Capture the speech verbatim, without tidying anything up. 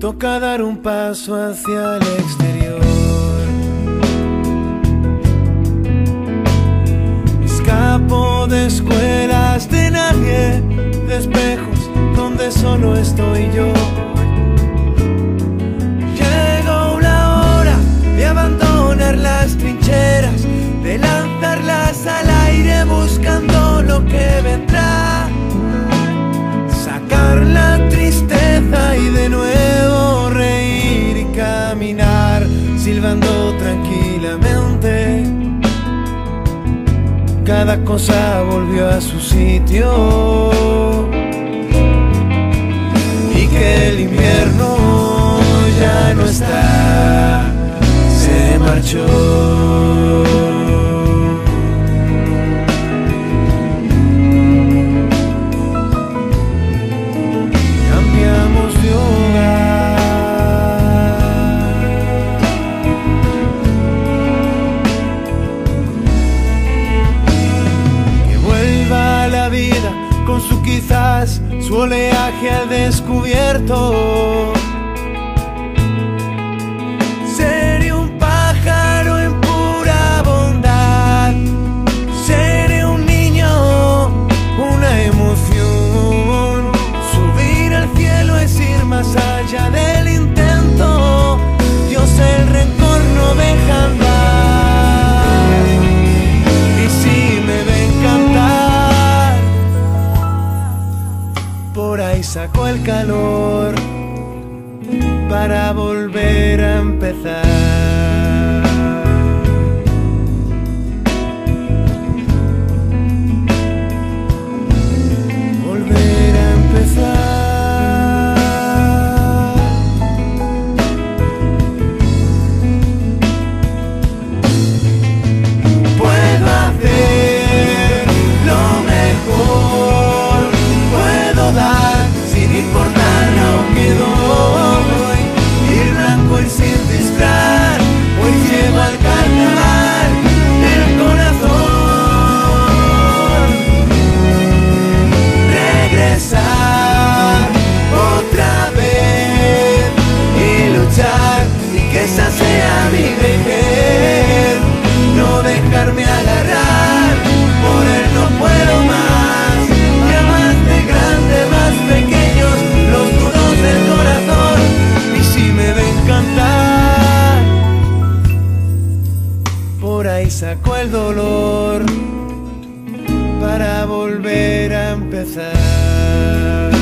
toca dar un paso hacia el exterior. Me escapo de escuelas de nadie, de espejos donde solo estoy yo. Llegó la hora de abandonar las trincheras, de lanzarlas al aire buscando lo que vendrá, sacar la tristeza y de nuevo reír y caminar silbando tranquilamente. Cada cosa volvió a su sitio y que el invierno ya no está, se marchó. Con su quizás, su oleaje al descubierto. Seré un pájaro en pura bondad, seré un niño, una emoción. Subir al cielo es ir más allá del intento. Dios, el rencor no deja andar, y si me ven cantar, por ahí sacó el calor para volver a empezar. Volver a empezar. Puedo hacer lo mejor, puedo dar sin importar lo que doy, ir blanco y sin distraer, hoy llevo al carnaval el corazón. Regresar otra vez y luchar, y que esa sea mi vejez, no dejarme agarrar por él, no puedo más. Ya más de grande, más pequeños los nudos del corazón, y si me ven cantar, por ahí sacó el dolor para volver a empezar.